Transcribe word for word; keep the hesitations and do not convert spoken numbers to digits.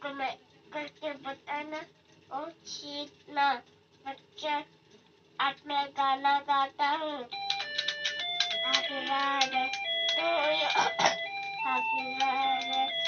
आपको मैं करके बताना और सीखना बच्चा। आज मैं गाना गाता हूँ। Happy birthday to you. Happy birthday